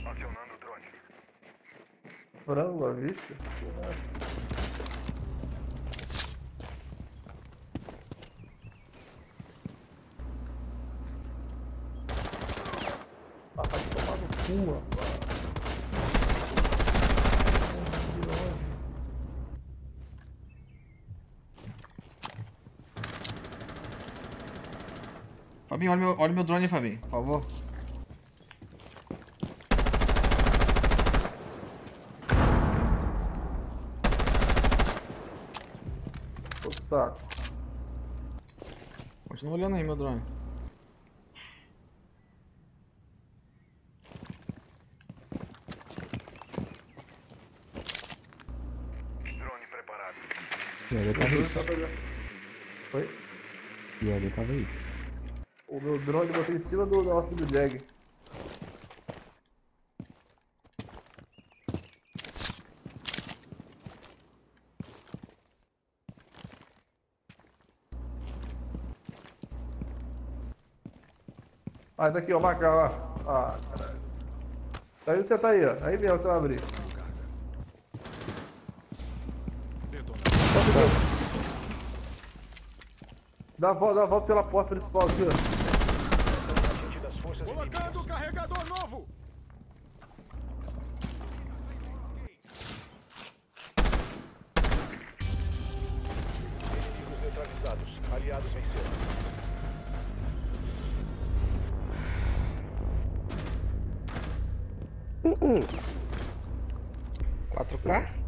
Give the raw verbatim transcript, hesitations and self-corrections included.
Acionando o drone. Frango à vista? Ah, vai tomar no cu, rapaz. Fabinho, olha meu, olha meu drone aí, Fabinho, por favor. Outro saco. Continua olhando aí meu drone. Drone preparado. E ele tava aí. Tá pegando. Oi? E ele tava aí. O meu drone eu botei em cima do nosso do Jag. Ah, tá aqui, ó, marca lá. Ah, caralho. Aí você tá aí, ó. Aí mesmo você vai abrir. Dá a volta, dá a volta pela porta principal aqui, ó. Agente das forças Colocando o carregador novo! inimigos neutralizados. Aliados venceram. quatro K?